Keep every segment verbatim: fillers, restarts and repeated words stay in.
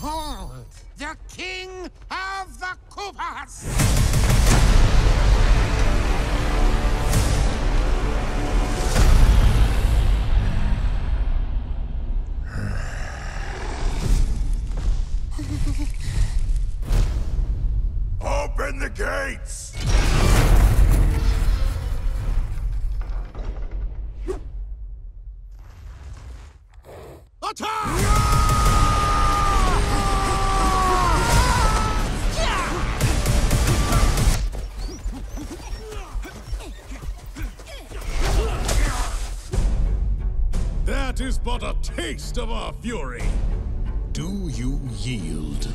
Behold, the king of the Koopas! Open the gates! Attack! That is but a taste of our fury. Do you yield?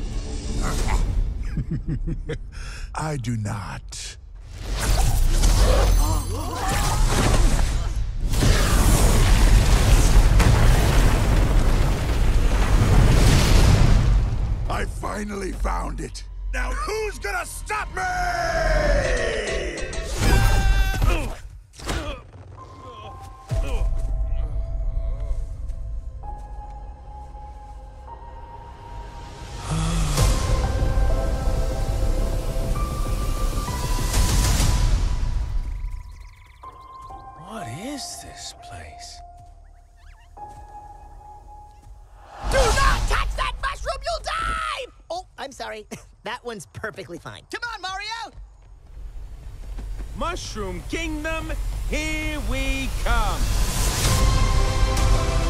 I do not. I finally found it. Now who's gonna stop me? What is this place? Do not touch that mushroom, you'll die! Oh, I'm sorry. That one's perfectly fine. Come on, Mario! Mushroom Kingdom, here we come!